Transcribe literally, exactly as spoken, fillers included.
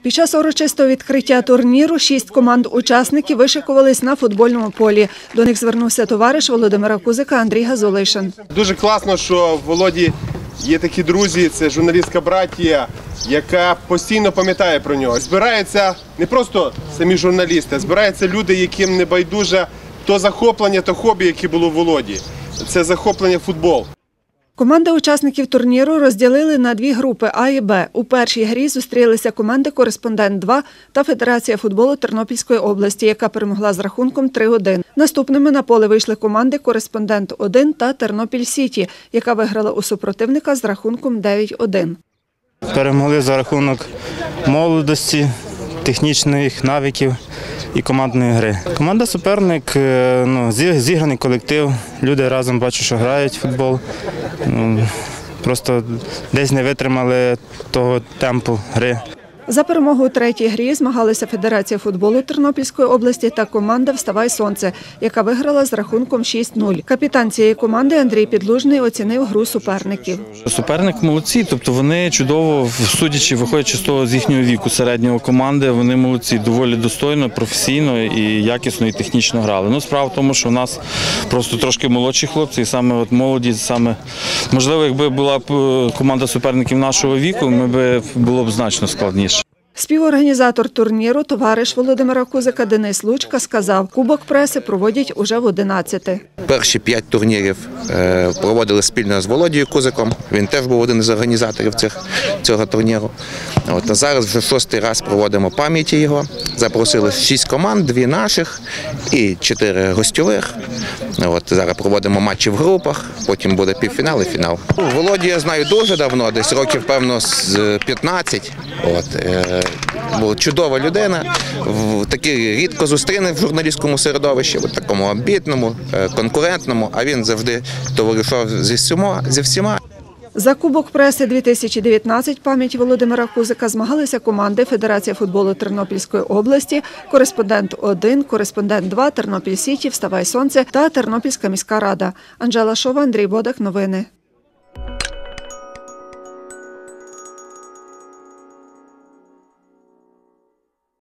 Під час урочистого відкриття турніру шість команд-учасників вишикувались на футбольному полі. До них звернувся товариш Володимира Кузика Андрій Газулишин. Дуже класно, що в Володі є такі друзі, це журналістська братія, яка постійно пам'ятає про нього. Збираються не просто самі журналісти, а збираються люди, яким не байдуже то захоплення, то хобі, яке було в Володі. Це захоплення футбол. Команди учасників турніру розділили на дві групи А і Б. У першій грі зустрілися команди «Кореспондент-два» та Федерація футболу Тернопільської області, яка перемогла з рахунком три один. Наступними на поле вийшли команди «Кореспондент-один» та «Тернопіль-Сіті», яка виграла у супротивника з рахунком дев'ять один. Перемогли за рахунок молодості, технічних навиків і командної гри. Команда суперник, ну, зіграний колектив, люди разом бачу, що грають в футбол. Ну, просто десь не витримали того темпу гри. За перемогу у третій грі змагалися Федерація футболу Тернопільської області та команда «Вставай сонце», яка виграла з рахунком шість нуль. Капітан цієї команди Андрій Підлужний оцінив гру суперників. Суперник молодці, тобто вони чудово, судячи, виходячи з того з їхнього віку середнього команди, вони молодці, доволі достойно, професійно і якісно і технічно грали. Ну, справа в тому, що у нас просто трошки молодші хлопці, і саме от молоді, саме можливо, якби була б команда суперників нашого віку, ми б було б значно складніше. Співорганізатор турніру, товариш Володимира Кузика Денис Лучка сказав, Кубок преси проводять уже в одинадцяте. Перші п'ять турнірів проводили спільно з Володією Кузиком. Він теж був один із організаторів цих, цього турніру. От, а зараз вже шостий раз проводимо пам'яті його. Запросили шість команд, дві наших і чотири гостьових. От, зараз проводимо матчі в групах, потім буде півфінал і фінал. Володію я знаю дуже давно, десь років, певно, з п'ятнадцять. От, була чудова людина, такі рідко зустріне в журналістському середовищі, в такому амбітному, конкурентному, а він завжди товаришував зі всіма, зі всіма. За Кубок преси дві тисячі дев'ятнадцять пам'яті Володимира Кузика змагалися команди Федерація футболу Тернопільської області, «Кореспондент-один», «Кореспондент-два», «Тернопіль-Сіті», «Вставай сонце» та Тернопільська міська рада. Анжела Шова, Андрій Бодак. Новини.